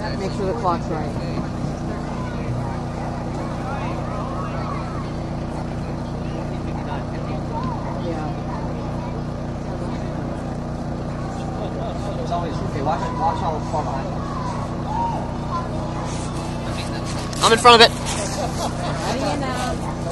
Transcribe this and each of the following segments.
Make sure the clock's right. Yeah. I'm in front of it. Ready now.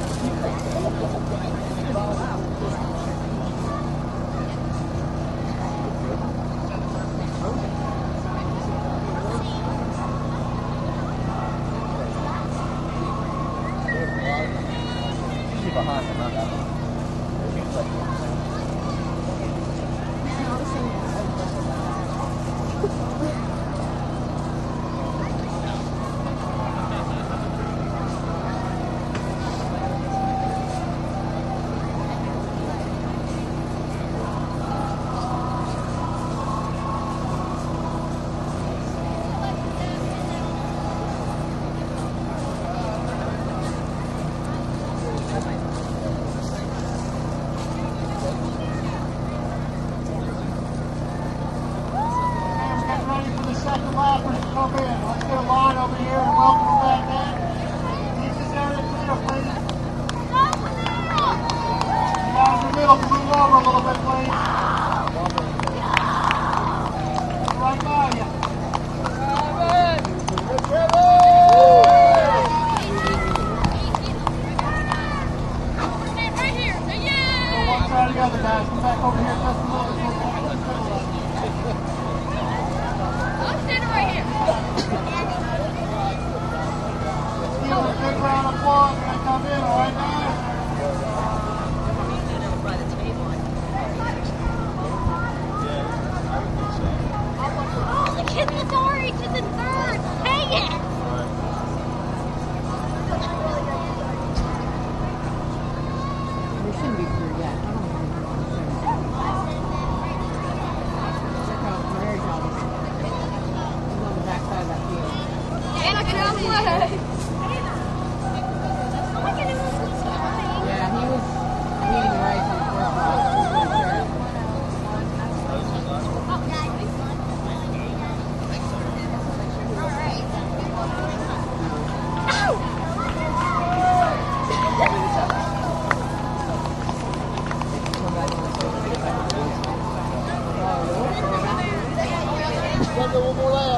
Behind him, not that one. Come in. Let's get a line over here and welcome them back in. Keep this area clear, please. You guys in the middle can move over a little bit, please. Right by you. Right here. Yeah. One side or the other, guys. Come back over here just a little bit. I'm standing right here. Give them a big round of applause when they come in, all right, guys? Oh, the kid with orange is in third. Dang it. We shouldn't be through yet. I don't know. Check out Prairie Thomas. He's on the back side of that field. And I can play. Yeah, he was leading the race on the first lap. One more lap.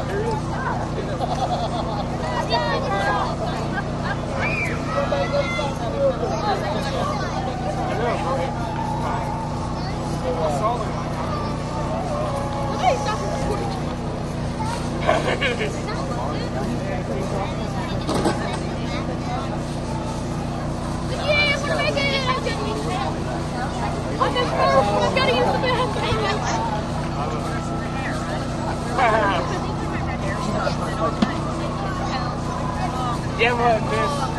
Yeah, we're making it. I'm just I gotta use the bathroom. Yeah, what, miss?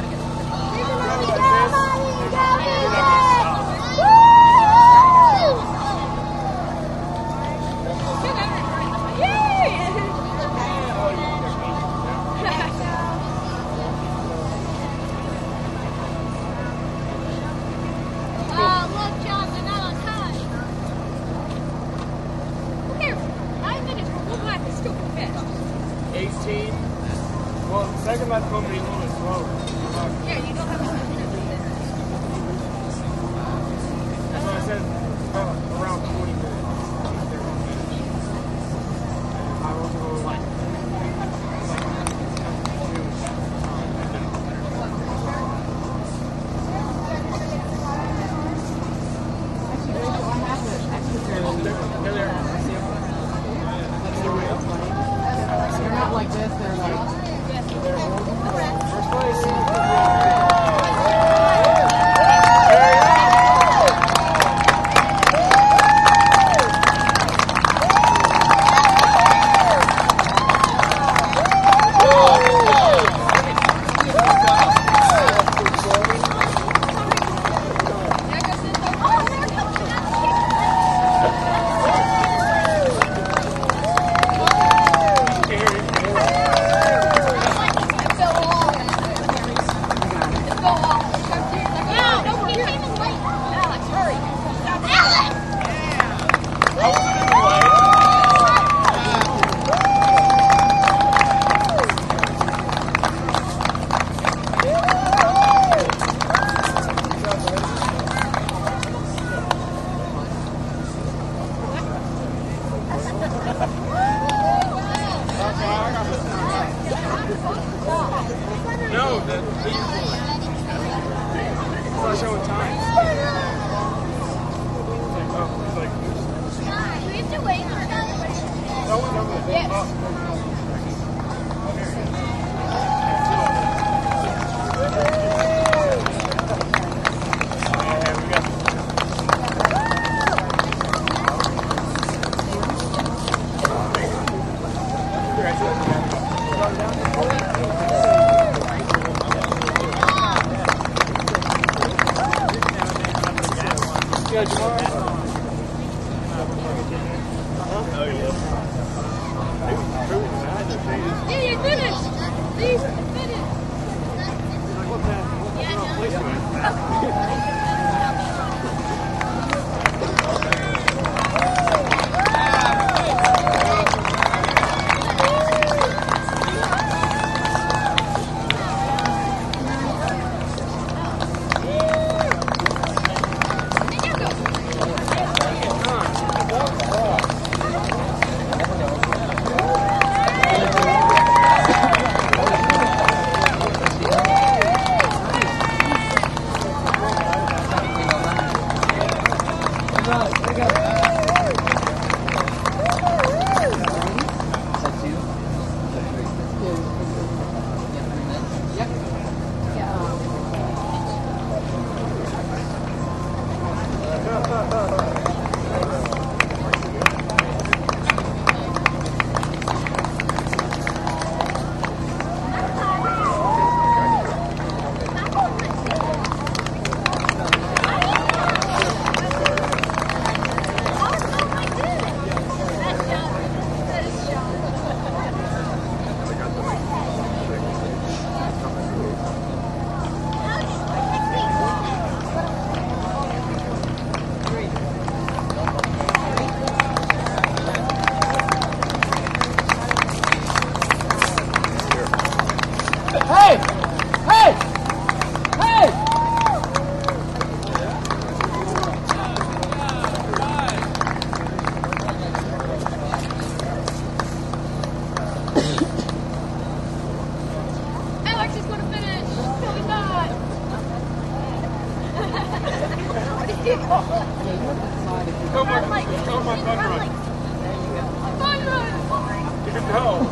Look, John, they're not on time. Who cares? 9 minutes for one lap is still fast. 18. Well, second lap's going to be a little bit slow. Yeah, you don't have to. That's what I said, around 40 minutes. I will go like They're not like this, they're like... first place. It's not showing time. It's like, Do we have to wait? no one's over there. Yes. Oh. Yeah, tomorrow. Yeah, you finished. Please, finish. Hey! Hey! Hey! Alex is going to finish. No, he's not. Come on, fun run. Fun run. You can go.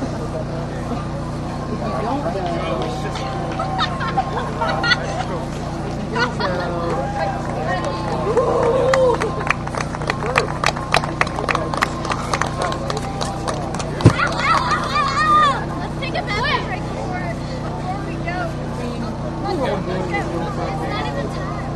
Let's take a bathroom break before we go. It's not even time.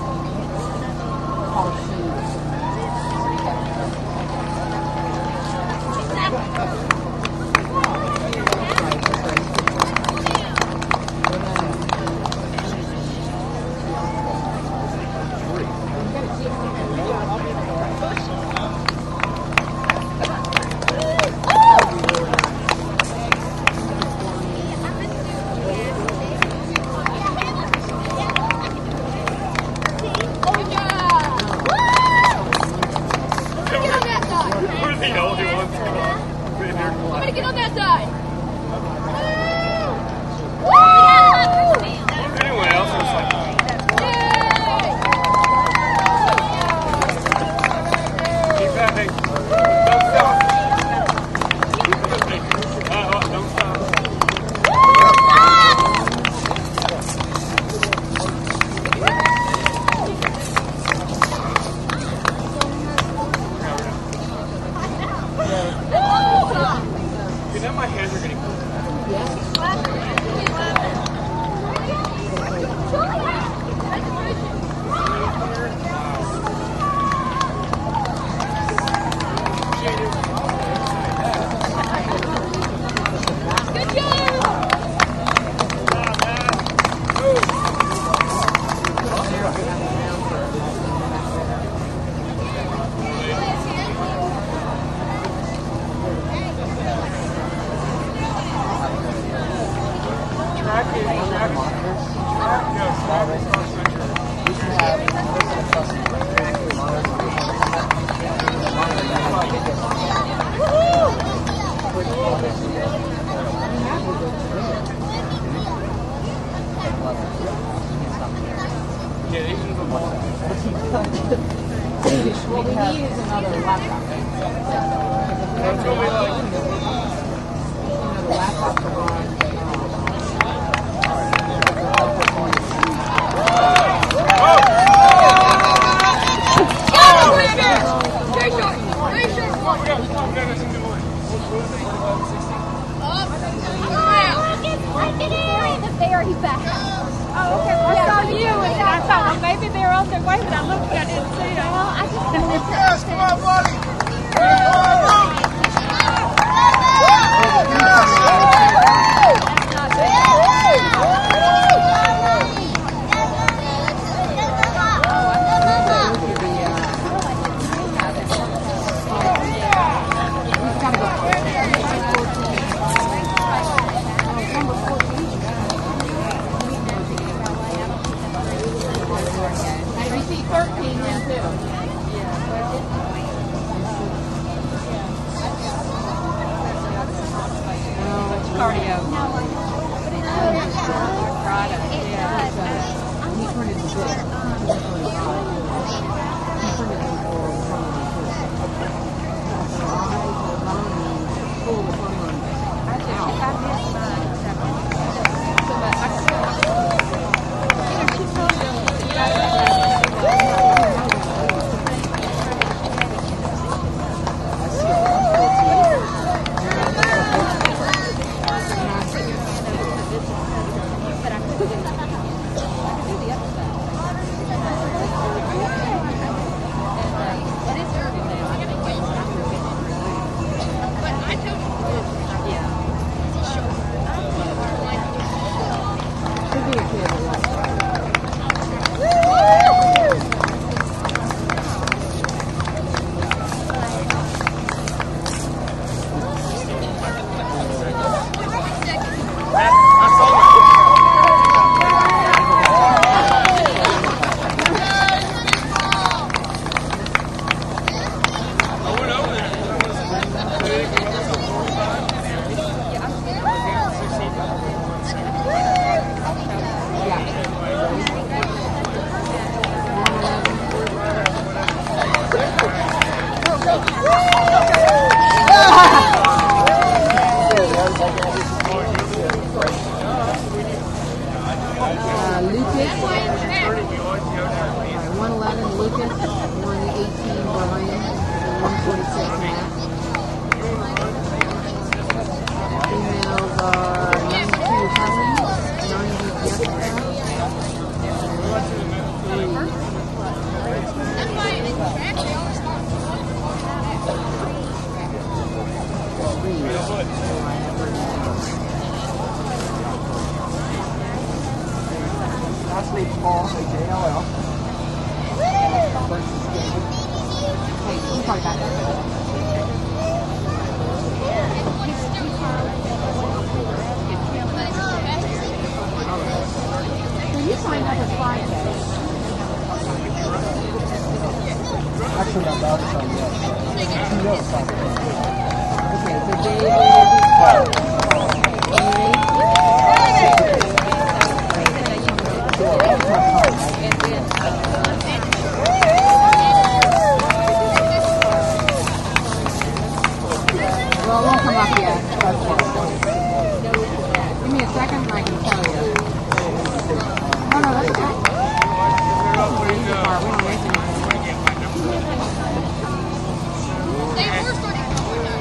Who's the only one? I'm gonna get on that side. Anyone else is like, keep that thing. Don't stop. Don't stop. You know my hands are getting cold. What we need is another laptop. That's what we like. Another laptop to run. He's back. Oh, okay. Well, I saw you, and I thought, well, maybe they're out there waving. I looked, I didn't see them. Well, I just don't know. Yes, come on, buddy. Lucas. 111 Lucas. 118 Brian. 146 Matt. Females are 92 Helen. 90 Jessica. 3. Paul, JLL. Wait, you talk about that. So you signed up as Friday. Actually, I'm about to sign up. You know it's not good. Okay, so David. Well, it won't come up yet. Give me a second and I can tell you. Oh, no, that's okay. We don't waste any time. They were starting to go now.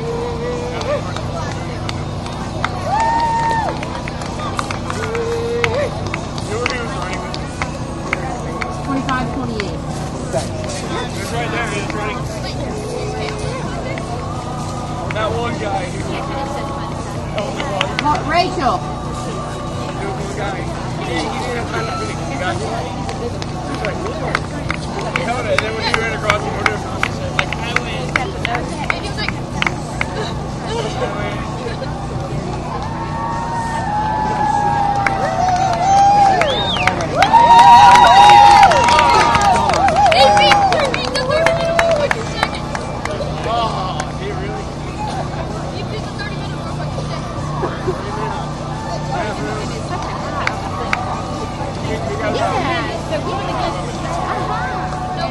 25-28. It's right there. It's running. That one guy. Look, Rachel. The one guy. He didn't have time to finish. He got you. He's like, he held it, and then when he ran across the border, he said, like, I win. And he was like, I win. yeah, so we would have got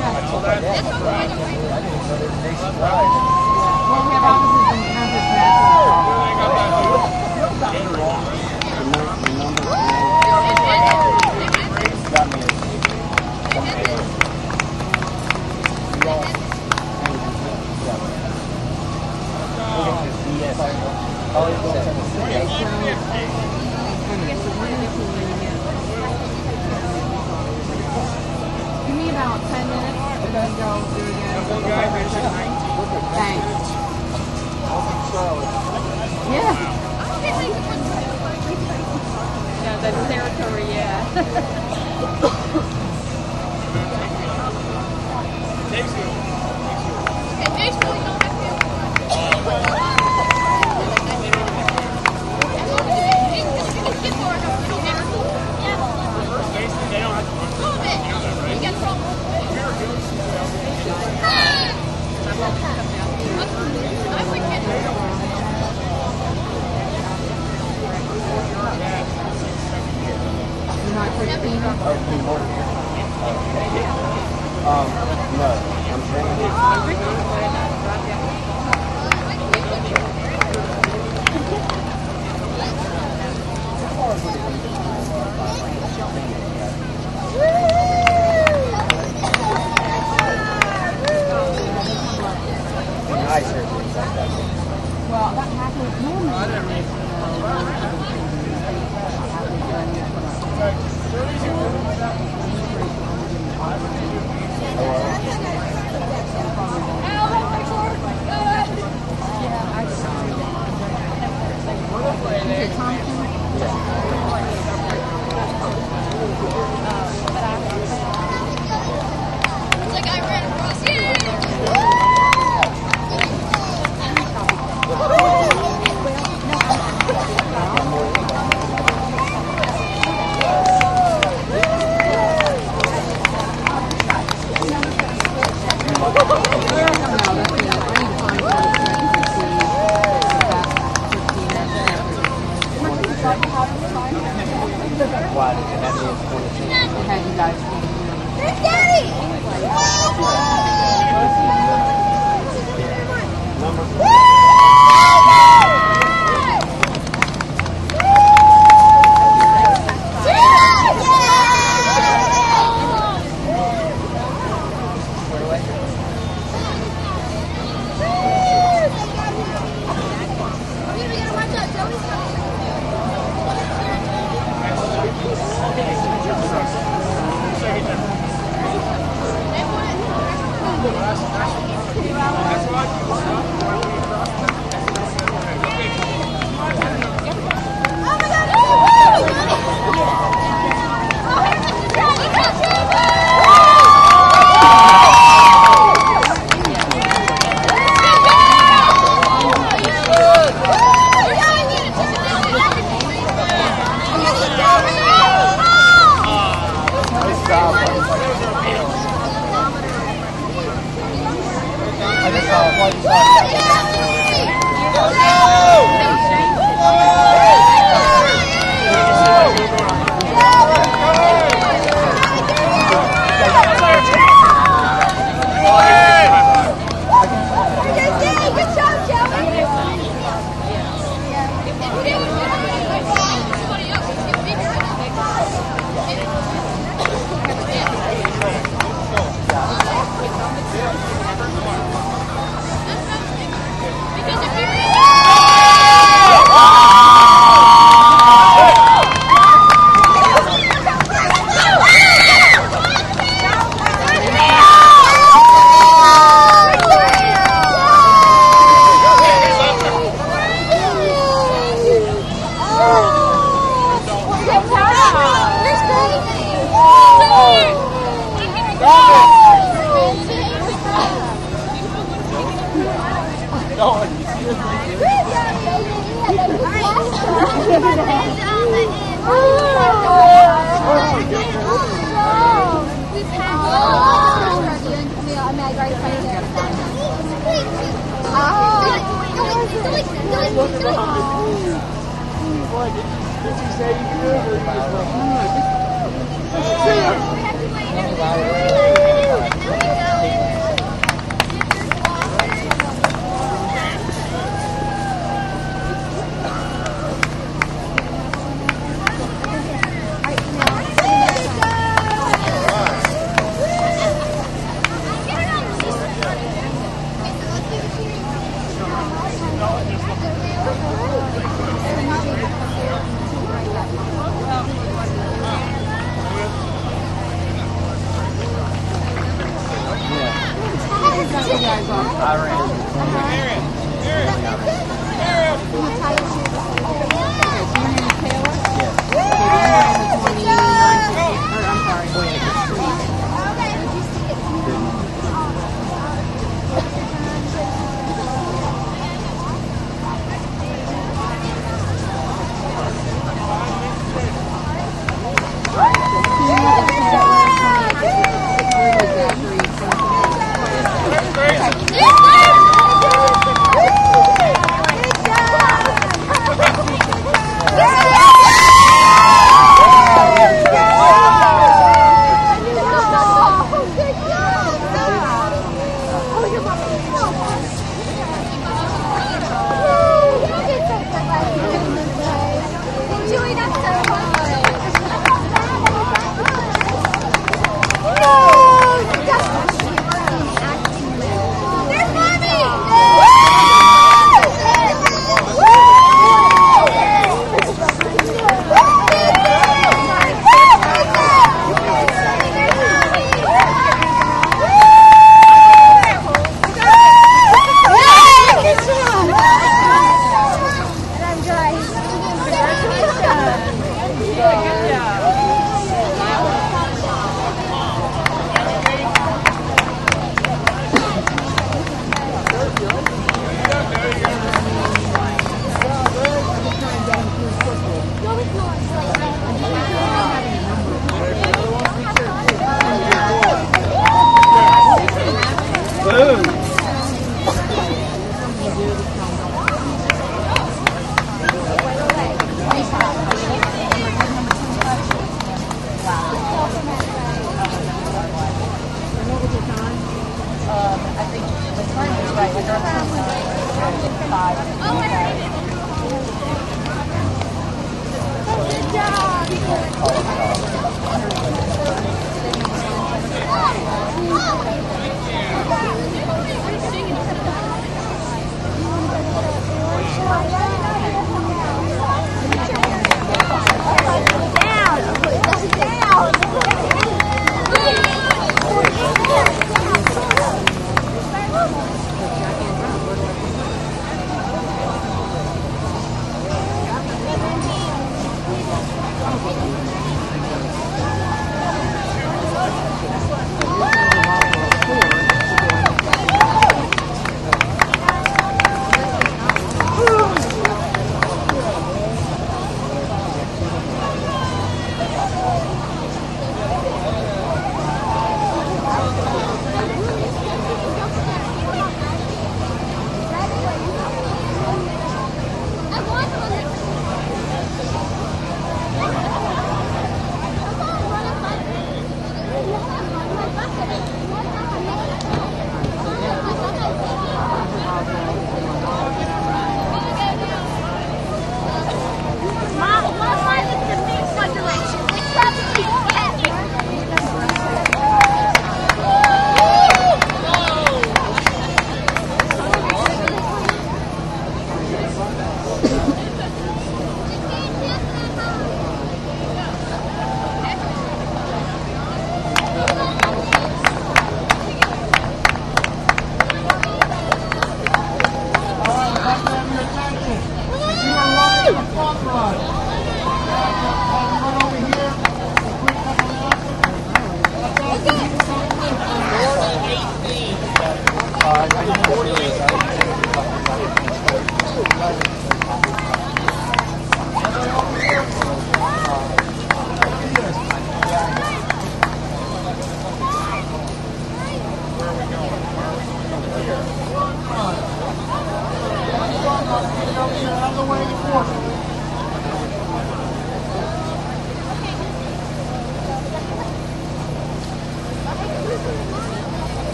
Well, we have offices in Memphis, Nashville. Give me about 10 minutes and then go do it again. Thanks. Yeah. Yeah, that's territory, yeah. You're not Christina? No, I'm drinking it. Nicer things like that. Well, that happens normally. It's like I ran across it. Why did it have me as I had you guys. There's Daddy! Wow.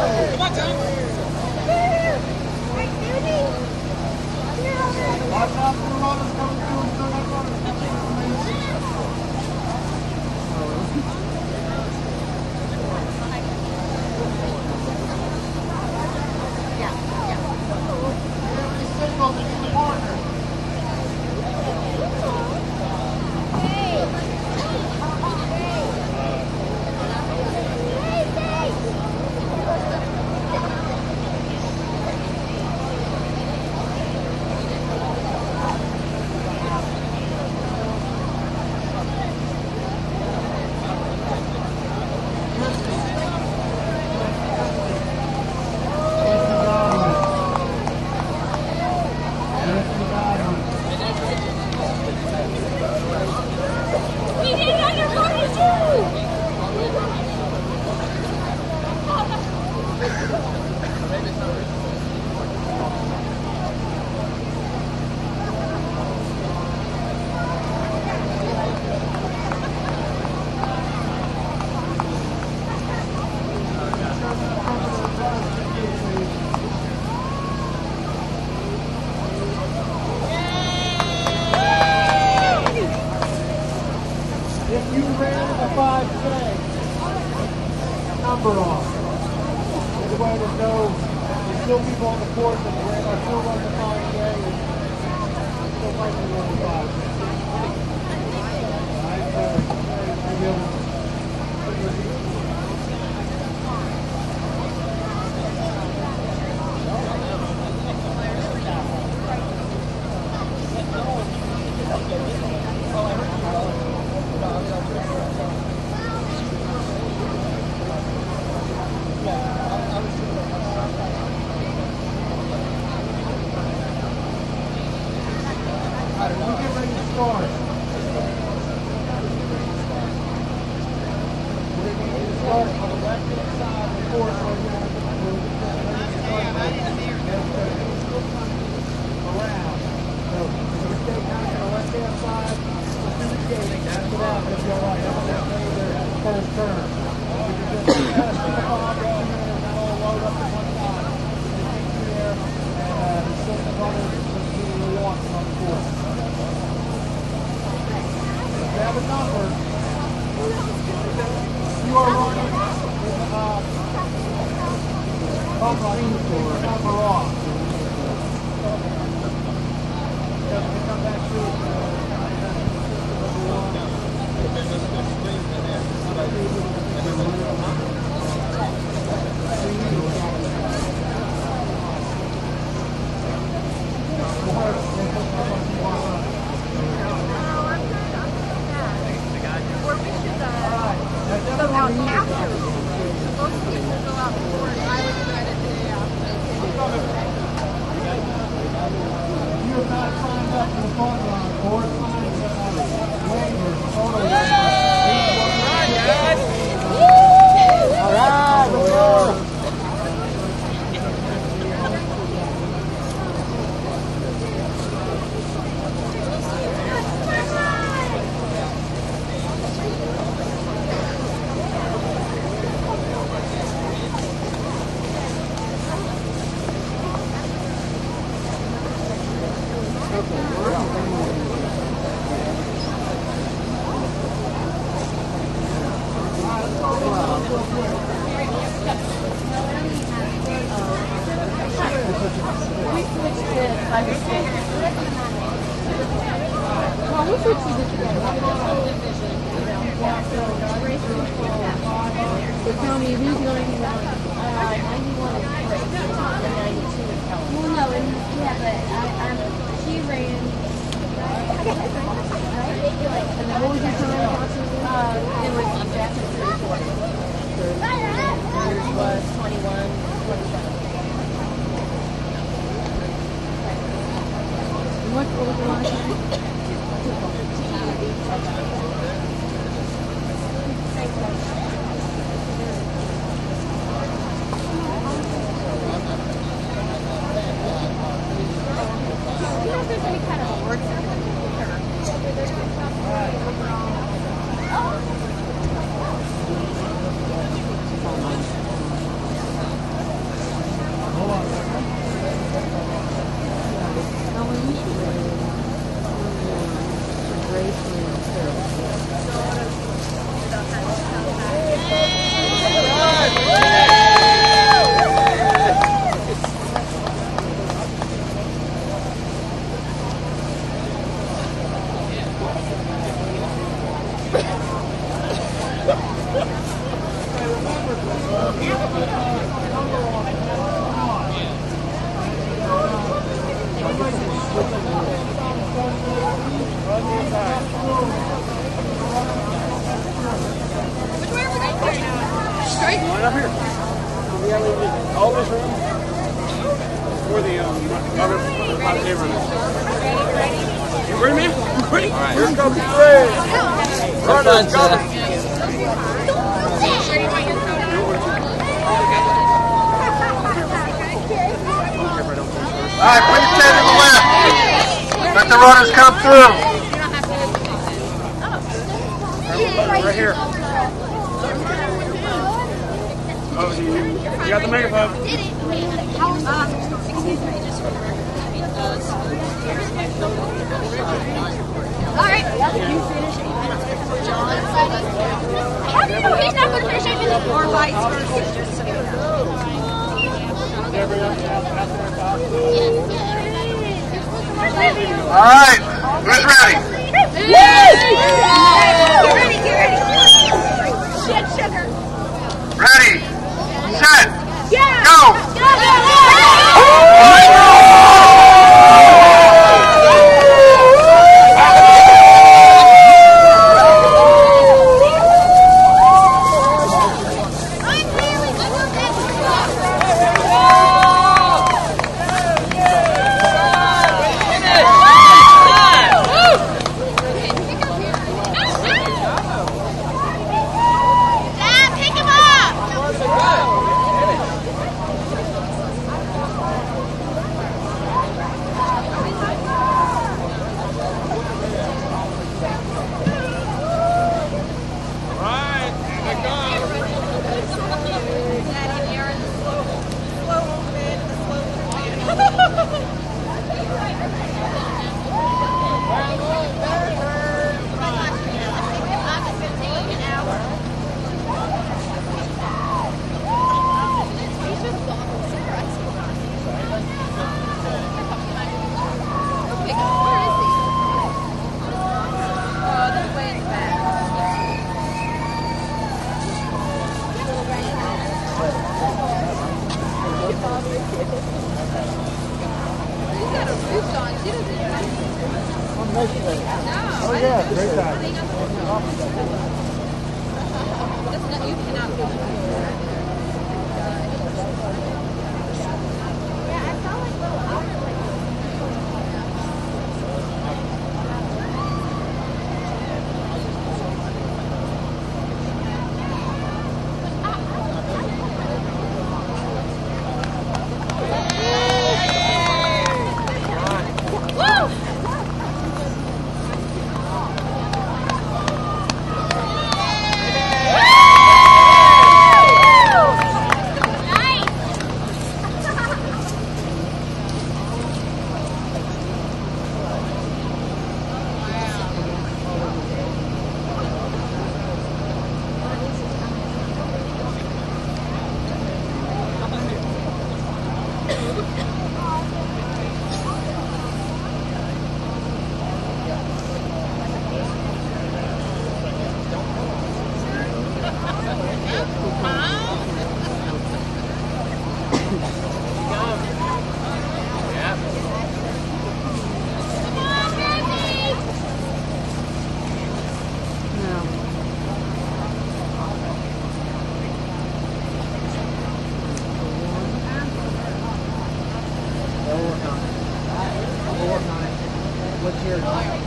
Watch out for the runners coming through and still got runners coming through. Signal to the partner. We did it on your party too! If you ran a 5K, number on. Everybody that knows, there's still people on the course that are still running the 5K and still fighting to run the 5K. Alright, so maybe Alright, we'll get ready to start. We're going to start on the left-hand side of the course right now. We'll get around. So we're going to stay kind of on the left-hand side. Let's do the gate. After that, it'll be alright. I'm going to stay there at the first turn. We can just kind of stick a bomb down here and that'll load up to one side. Just keep there and still the runners just do what we want on the course. If you have a number, you are running with number off. Because when we come back through, you have not signed up for the fun run or signed waivers, photo waivers. All right, let's go. So tell me, who's going to 91 and 92. Well, no, and yeah, but she ran. And then what was your time? It was Jackson 34. Yours was 21, 27. And what was the last time? Line up here. All this room. For the other 5K runners. You ready, man? You ready? All right. Here comes the race. Runners, go. All right, put your chain to the left. Let the runners come through. Right here. Oh, you got the megaphone. All right. How do you know he's not going to finish even or vice versa? Just so you know. All right, who's ready? Yes! Get ready. Shit, sugar. Ready, set, Yeah. go! Dad, pick him up. Right. Here they come. Oh yeah, great time. What's yours?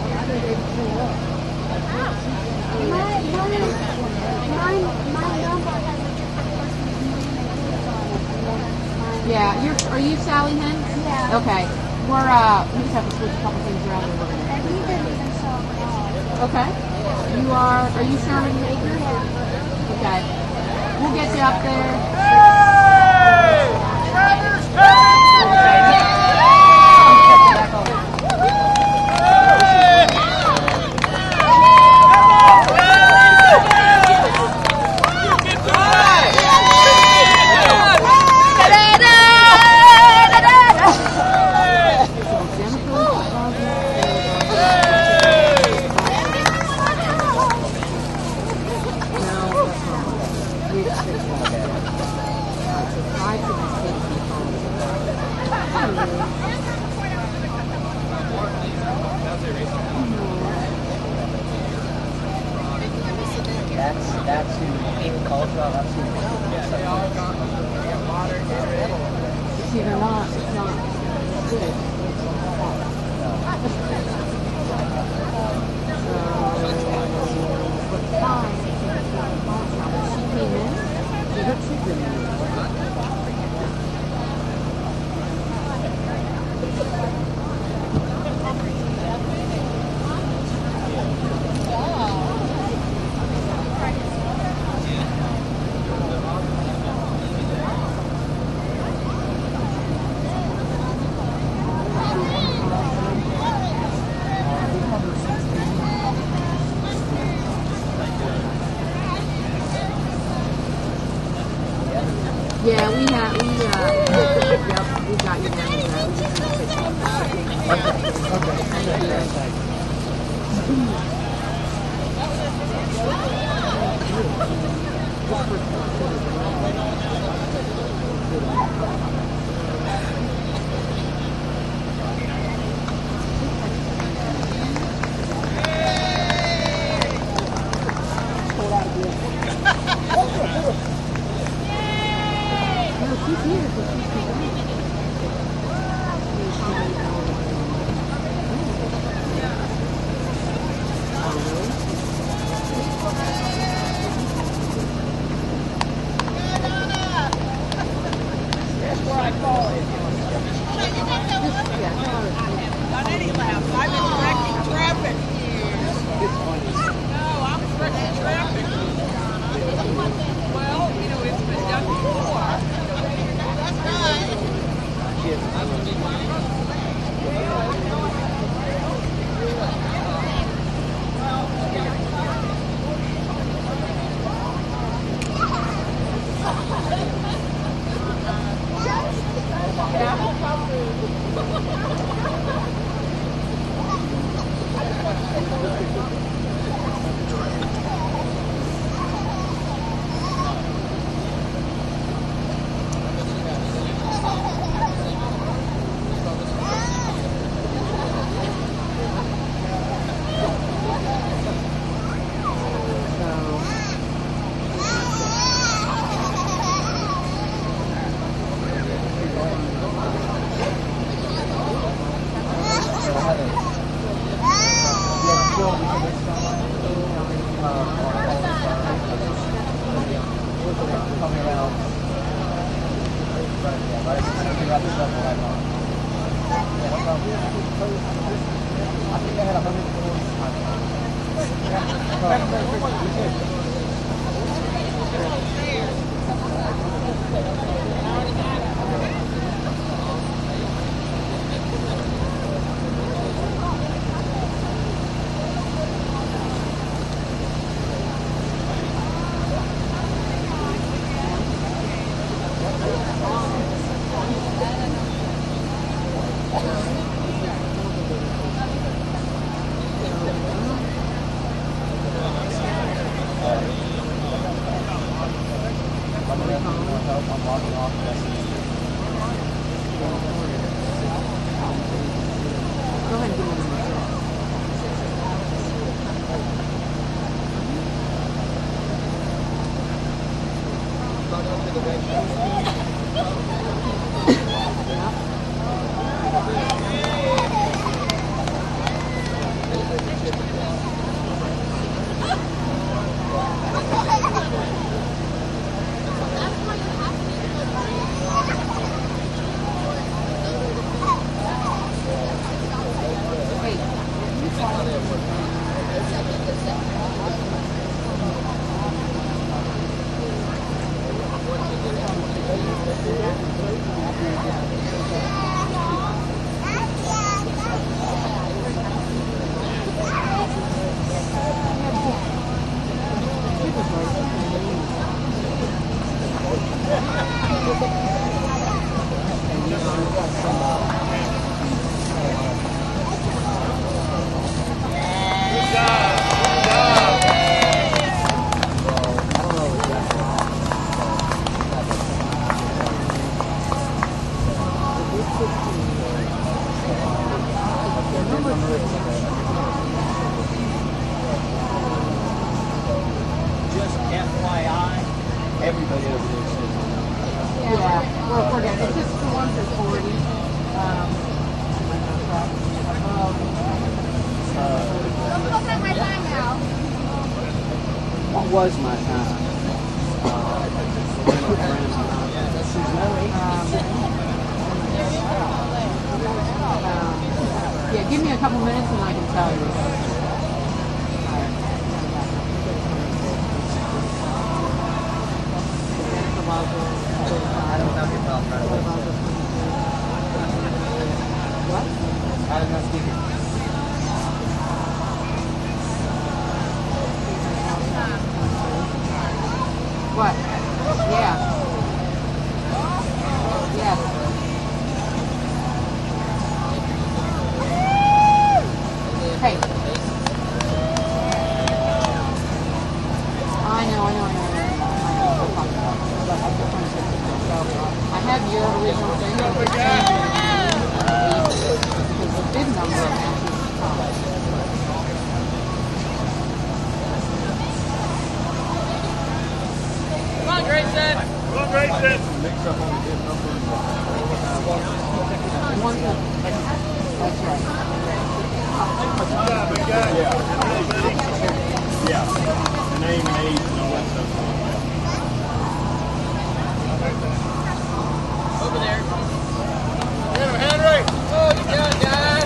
Yeah, are you Sally Hen? Yeah. Okay. We just have to switch a couple things around. And he didn't even show up at all. Okay. Are you Sherman Baker? Okay. We'll get you up there. That's who Amy Caldwell, that's who Yeah, we got you down to Just FYI, everybody over there says Yeah, we're good. It's just the ones that's 40. what was my time? Yeah, give me a couple minutes and I can tell you. I don't know your mouth right away. What? I don't know speaking. What? Yeah. have your original thing, but it's changing because the big number of matches is college. Come on, Grayson. Come on, Grayson. Mix up on the good number. One, that's right. Yeah. The name and age and all that stuff. Over there. Henry. Oh, you got it, guys.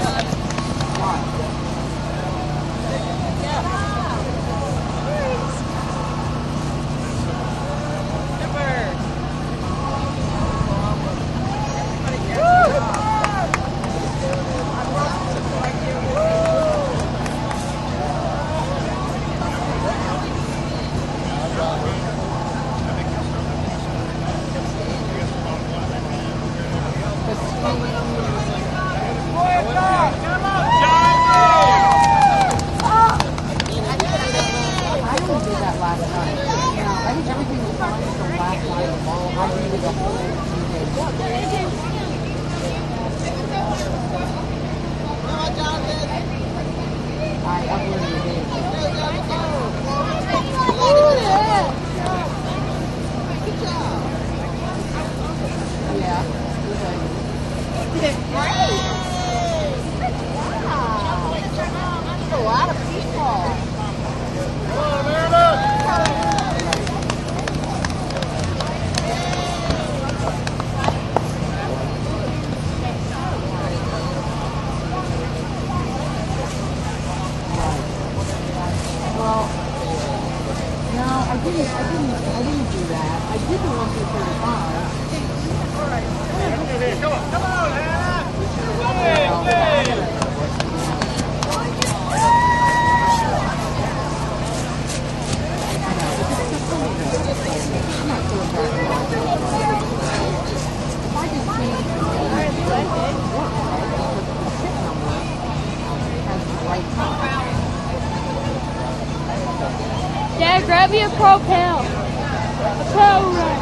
Dad, grab me a propel. A pro run.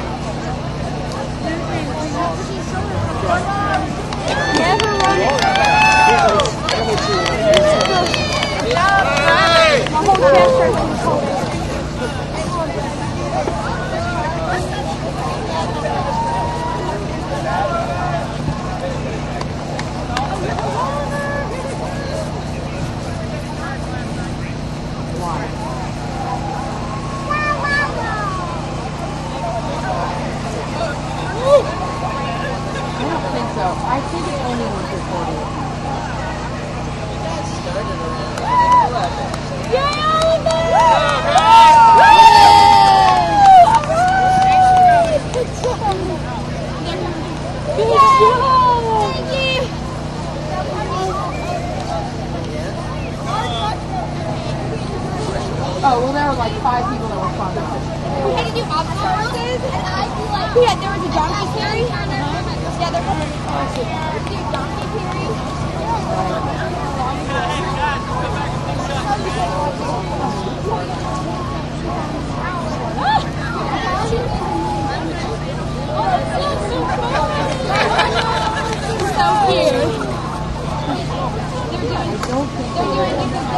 Never run it. My whole chest hurts from the cold. I think it's only 140. Oh, well, there were like 5 people that were fun. We had to do obstacles, and I feel like there was a donkey carry. Yeah, there was a donkey carry. So cute. They're doing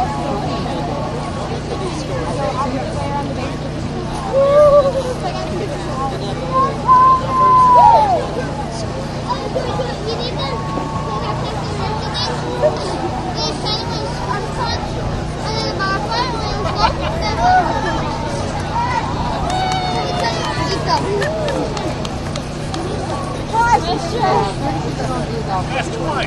That's twice.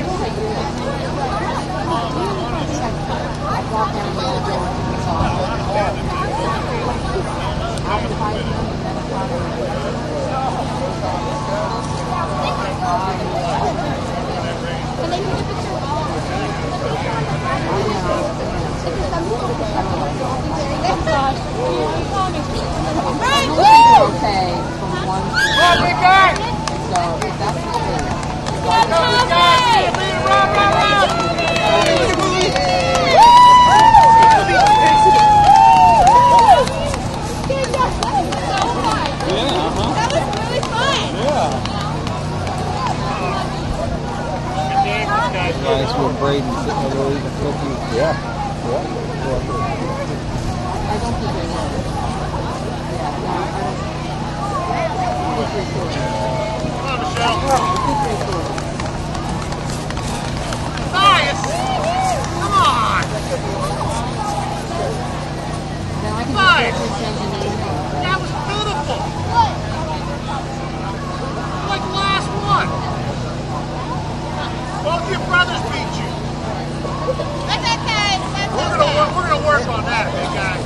Okay, from one to so that's the thing. That was really fun. Yeah. nice with Braden sitting over there eating cookies. Yeah. I don't think they will. Yeah, no, I don't. Come on, Michelle. Nice! Come on! Now I can Nice! just go through That was beautiful! Like the last one! Both your brothers beat you! That's okay. We're gonna work on that, big guy.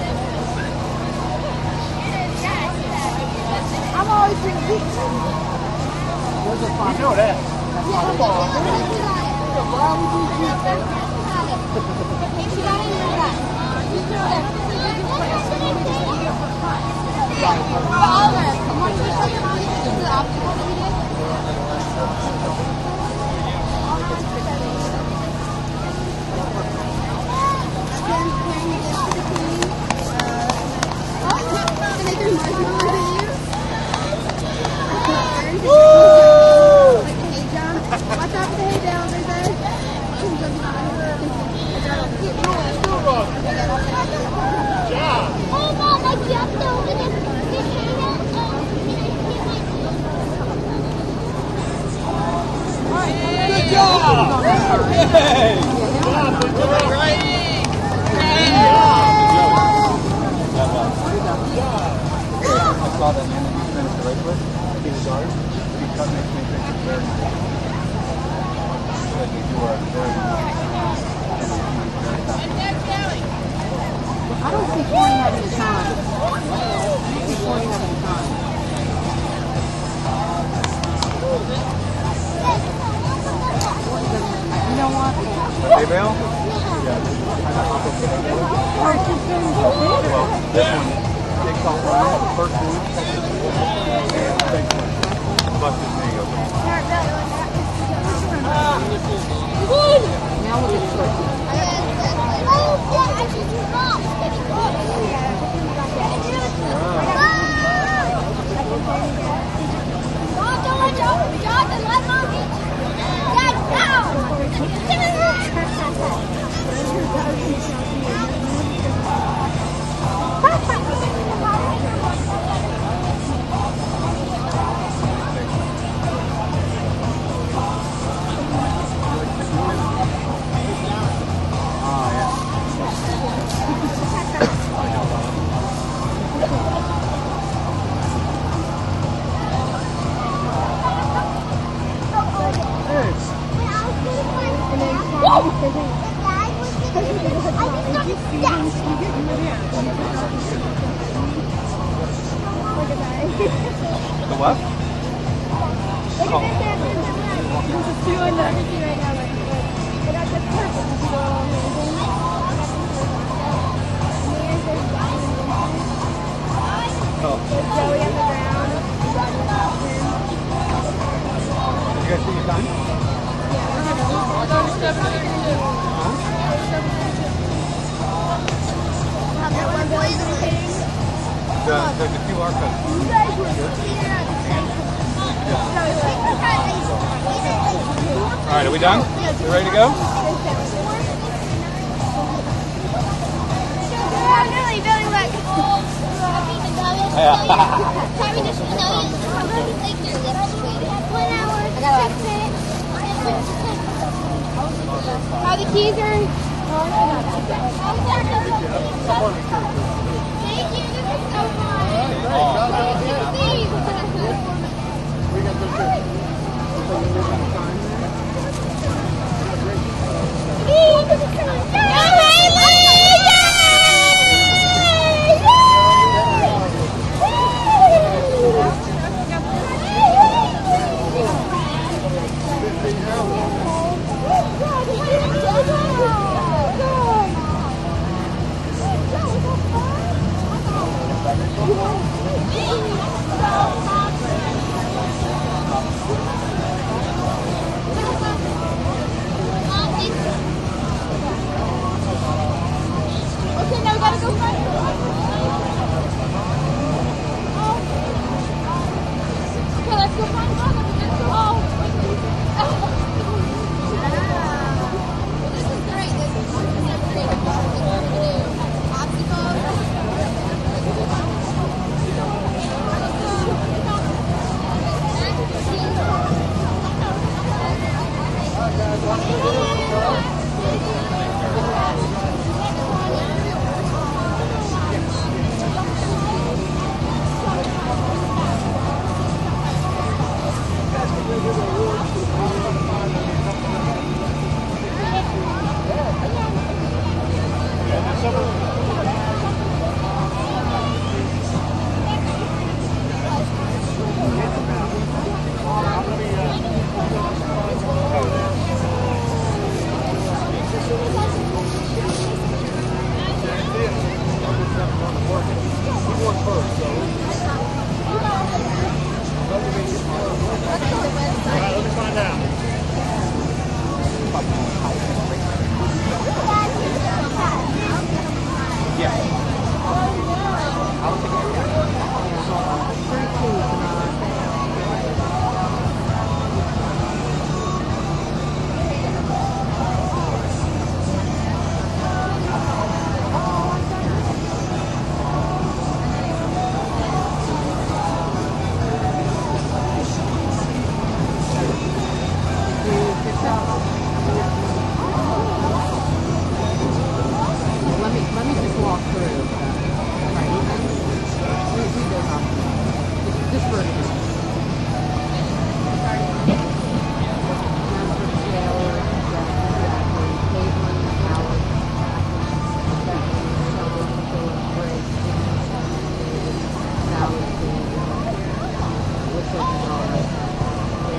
I'm always been beat. those are fun. You know that. Come on. Watch out for the hay down, baby. Hey, Mom, I jumped over the Good job! Yay! I saw that man that you finished the race with. He was ours. He cut makes me think it's very good. Said you were very I don't see Corey having a time. I don't see Corey having a time. You know what? Hey, Bill? Yeah. Well, this one takes off right the first one. Bust his knee open. Now look at Turkey. The what? Did you guys see your time? The QR code. All right, are we done? We ready to go? How the keys are? Thank you. This is so fun. We got those Go!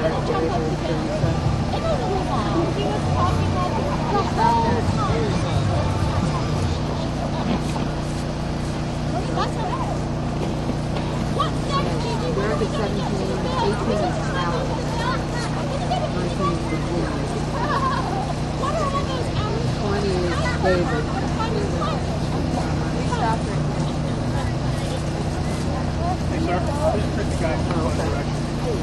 America 17, 18 is Alex. 19 is Virginia. 20 is David. Hey, sir. Just pick the guy from the direction.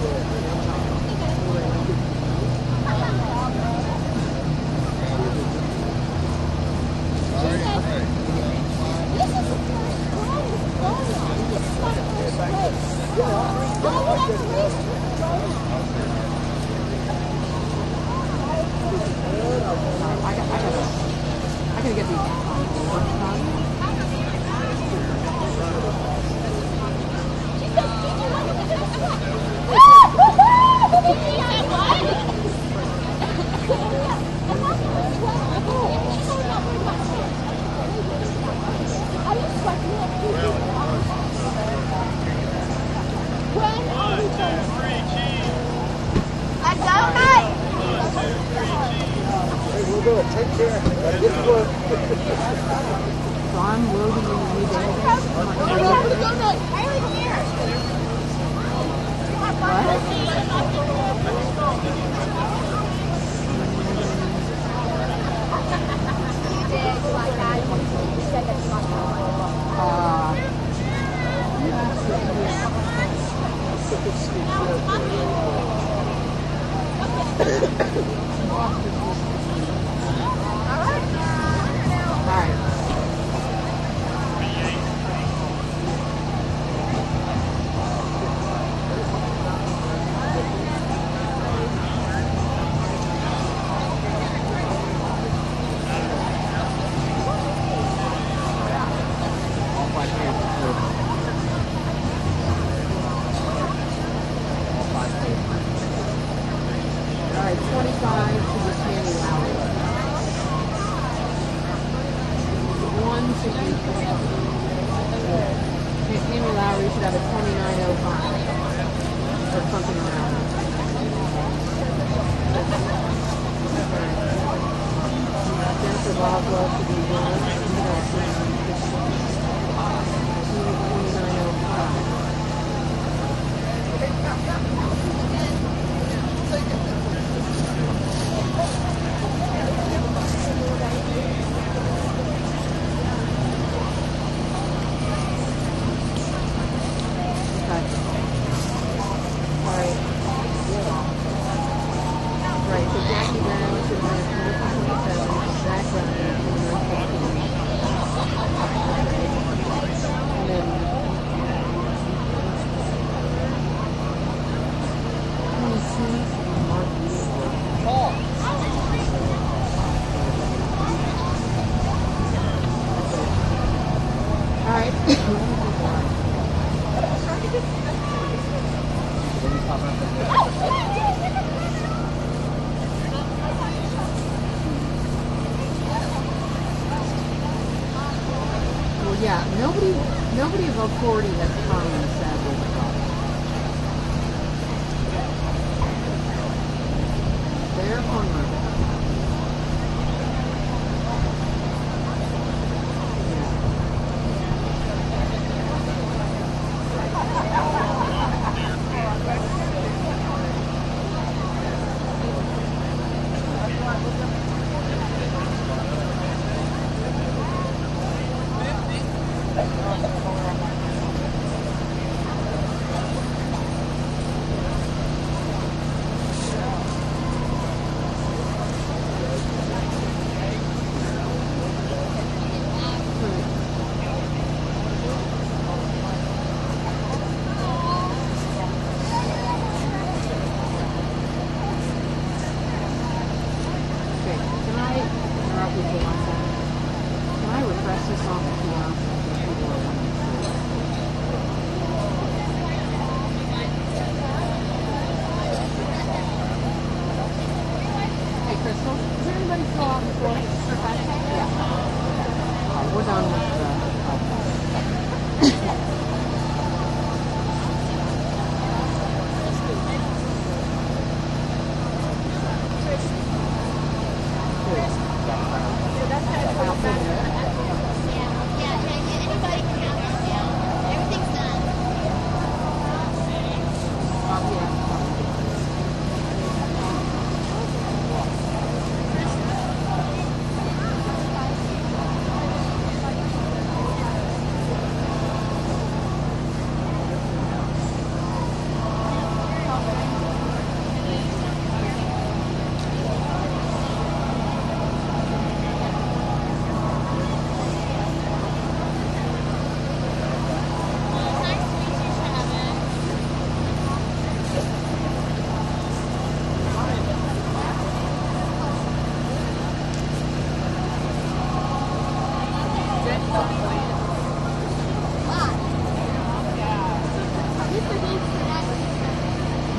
I gotta get these. We'll do it. Take care. Gotta get to work. So I'm loading in the new database. Alright, 25 to the Tammy Lowry. 1 should be Tammy Lowry should have a 29.05 or something around that. Jennifer Boswell should be 29.05. Yeah, nobody above 40 has come and said they're hungry.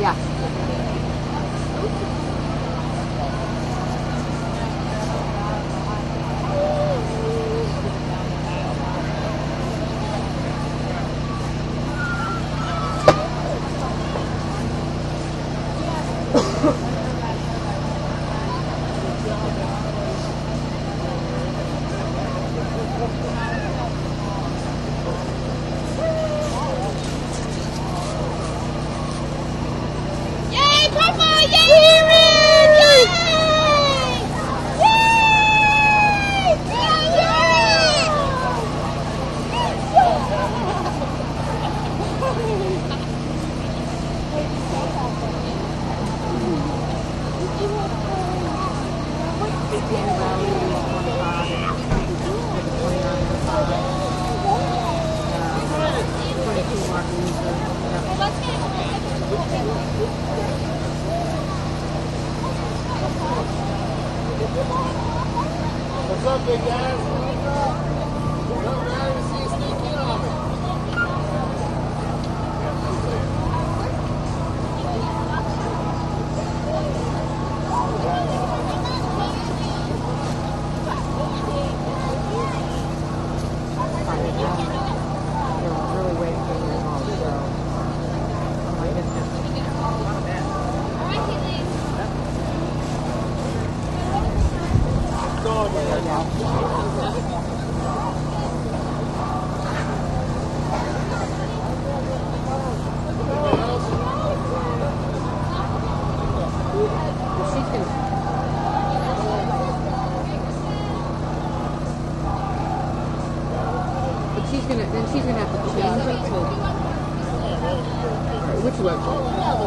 Yeah. Yay, Papa! Yay, Heron! Yay! Yay! What's up, big guys? Come around and see you sneak in on me. Really waiting for you home, so. Oh my goodness. She's gonna have to change it to which website?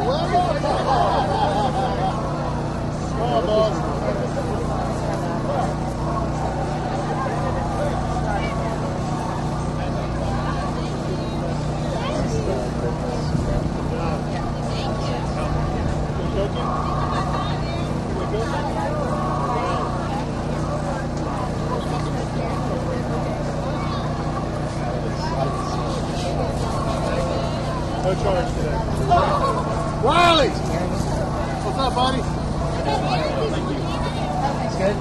No charge today. Riley! What's up, buddy? Thank you. It's good?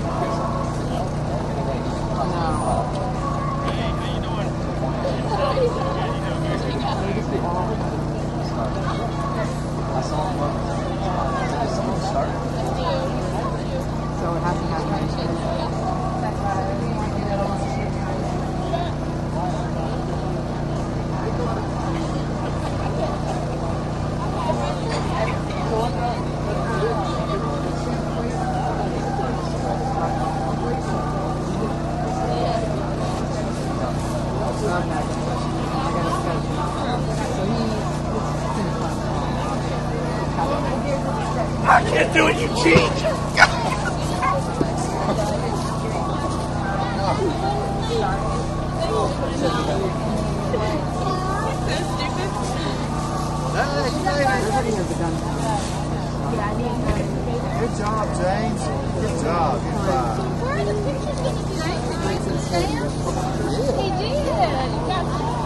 Hey, how you doing? I saw him so it hasn't happened. I can't do it, you cheat! Good job, James. Good job. You're fine. Where are the pictures going to be? He did. You got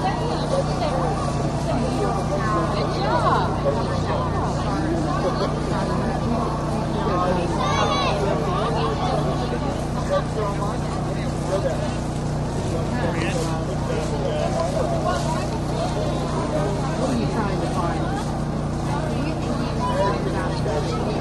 good job. What are you trying to find?